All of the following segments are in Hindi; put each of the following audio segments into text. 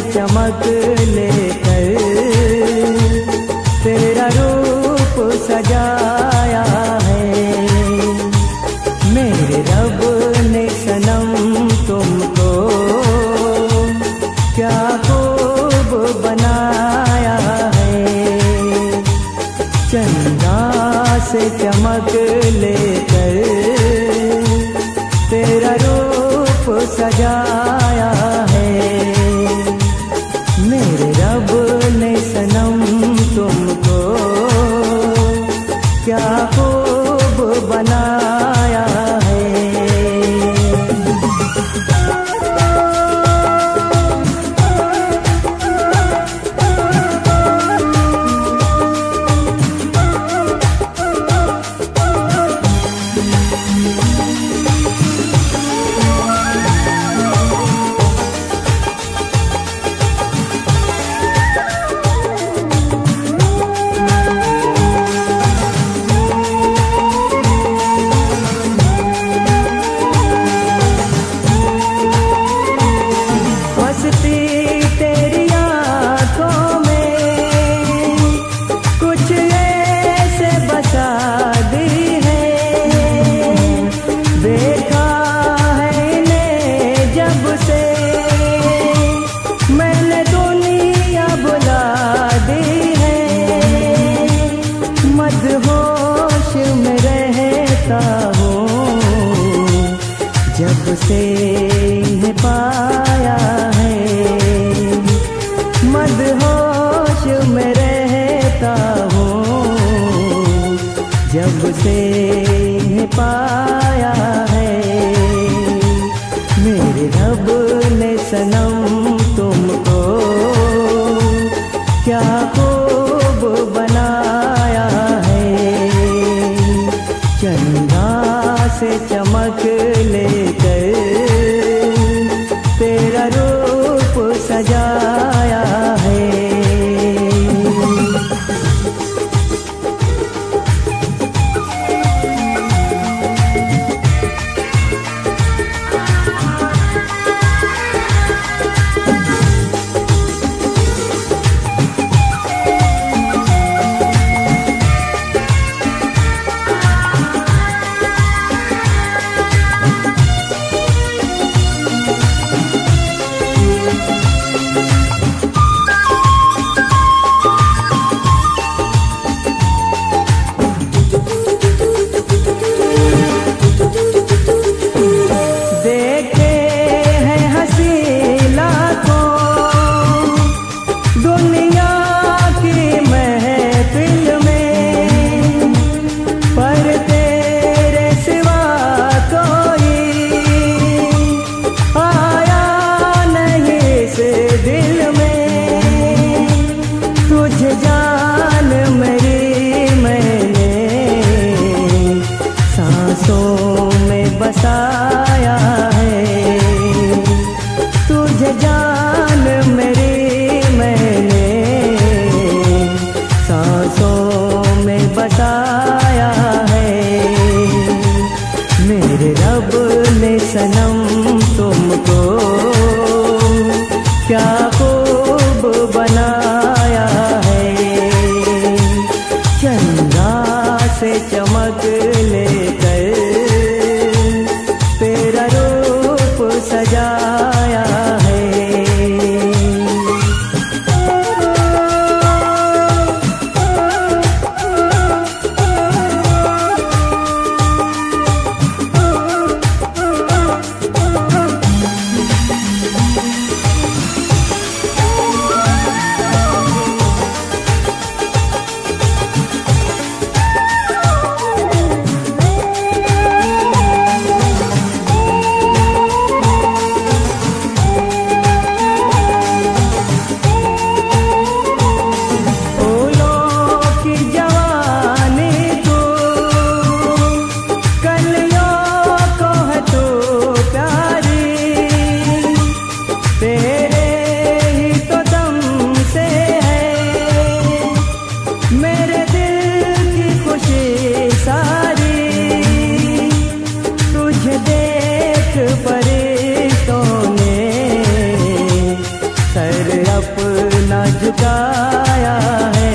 चमक लेकर तेरा रूप सजाया है। मेरे रब ने सनम तुमको क्या खूब बनाया है। चंदा से चमक लेकर तेरा रूप सजाया है। मेरे रब ने सनम तुमको क्या खूब बनाया है। जब से इन्हें पाया है, मदहोश में रहता हूँ। जब से इन्हें पाया है, मेरे रब ने सनम तुमको क्या खूब बनाया है। चंदा से चमक लेकर तेरा रूप सजाया है। बसाया है तुझे जान मेरी, मैंने सांसों में बसाया है। मेरे रब ने सनम तुमको क्या खूब बनाया है। चंदा से चमक लेकर तेरा रूप सजाया है। फरिश्तों ने सर झुकाया है।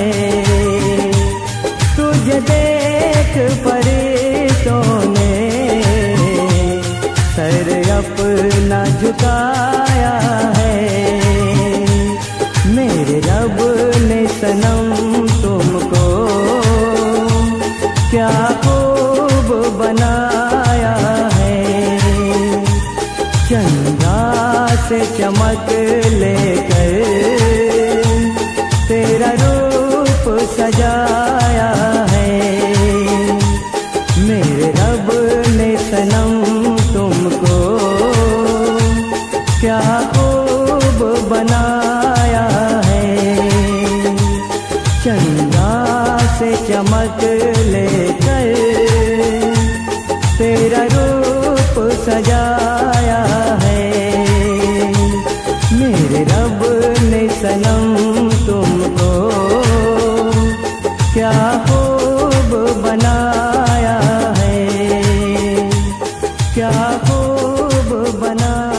तुझे देख फरिश्तों ने सर अपना झुकाया है। मेरे रब ने सनम तुमको क्या खूब बनाया है। चंदा से चमक लेकर तेरा रूप सजाया है। मेरे रब ने सनम तुमको क्या खूब बनाया है। चंदा से चमक लेकर तेरा रूप सजाया है। मेरे रब ने सनम तुमको क्या खूब बनाया है। क्या खूब बनाया